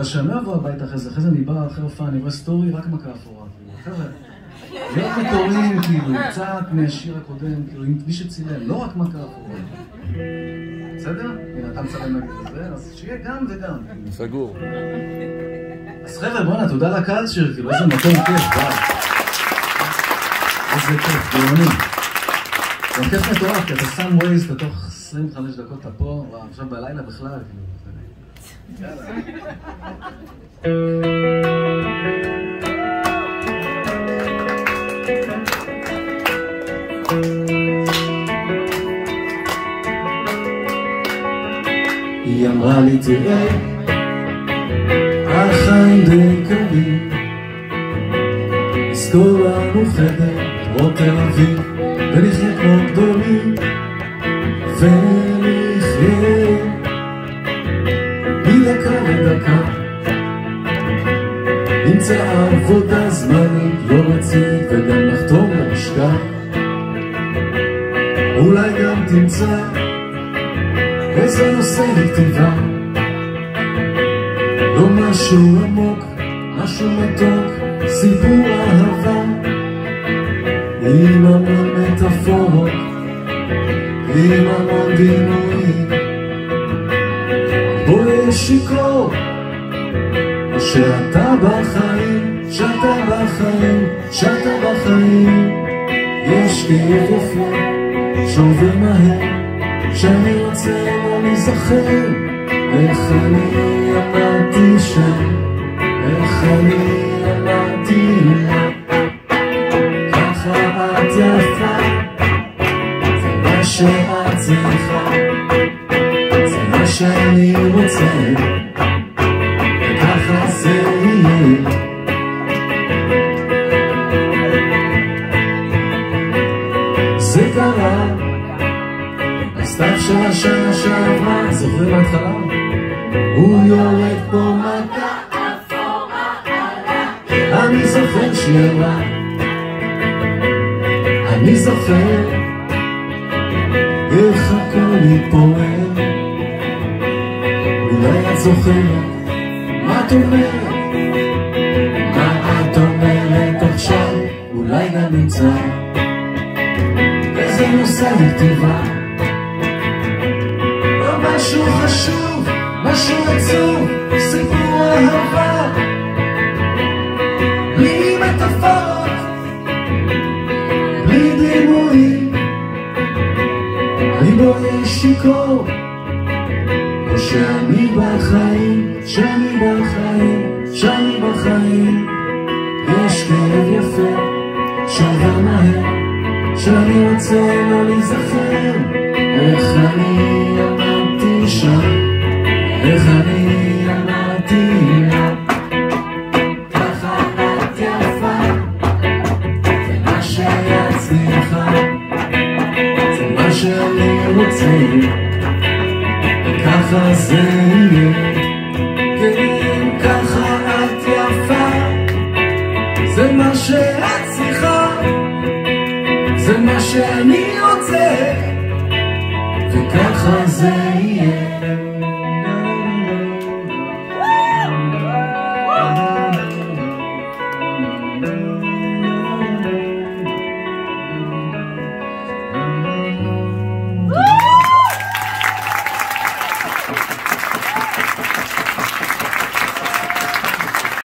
אבל שאני לא אבוא הביתה אחרי זה אני בא אחרי הופעה, אני רואה סטורי, רק מכה אפורה. חבר'ה, להיות מקוריים, כאילו, קצת מהשיר הקודם, כאילו, עם מי שצילם, לא רק מכה אפורה. בסדר? הנה, אתה מצלם נגיד את זה, אז שיהיה גם וגם. סגור. אז חבר'ה, בוא'נה, תודה לקולצ'ר, כאילו, איזה מקום כיף, וואו. איזה כיף, גאוני. גם כיף מטורף, כי אתה שם ווייז, אתה תוך 25 דקות אתה פה, וואו, עכשיו בלילה בכלל, כאילו. יאללה. היא אמרה לי תראה, החיים די קלים, נסגור לנו חדר כמו תל אביב, ונחיה כמו גדולים, ונחיה מדקה לדקה, נמצא עבודה זמנית לא רצינית וגם נחתום למשקע, אולי גם תמצא איזה נושא לכתיבה, לא משהו עמוק, משהו מתוק, סיפור אהבה עם המון מטאפורות, עם המון דימויים. בואי שיקור שאתה בחיים, שאתה בחיים, שאתה בחיים, יש כאב יפה שעובר מהר, שאני רוצה לא להיזכר איך אני עמדתי שם, איך אני עמדתי ככה את יפה, זה מה שאת צריכה, זה מה שאני רוצה, וככה זה יהיה. זה קרה הסתיו של השנה שעברה, זוכר מההתחלה? הוא יורד פה מכה אפורה עליי, אני זוכר שהיא אמרה, אני זוכר איך הכל מתפורר, אולי את זוכרת מה את אומרת, מה את אומרת עכשיו, אולי גם נמצא איזה נושא לכתיבה, משהו חשוב, משהו עצוב, סיפור אהבה בלי מטאפורות, בלי דימויים. אני בואי שיקור או שאני בחיים, שאני בחיים, שאני בחיים, יש כאב יפה שעובר מהר, שאני רוצה לא להיזכר איך אני עמדתי שם, איך אני עמדתי לה, ככה את יפה, זה מה שאת צריכה, זה מה שאני רוצה, וככה זה יהיה. כן, ככה את יפה, זה מה שאת צריכה, זה מה שאני רוצה, וככה זה יהיה.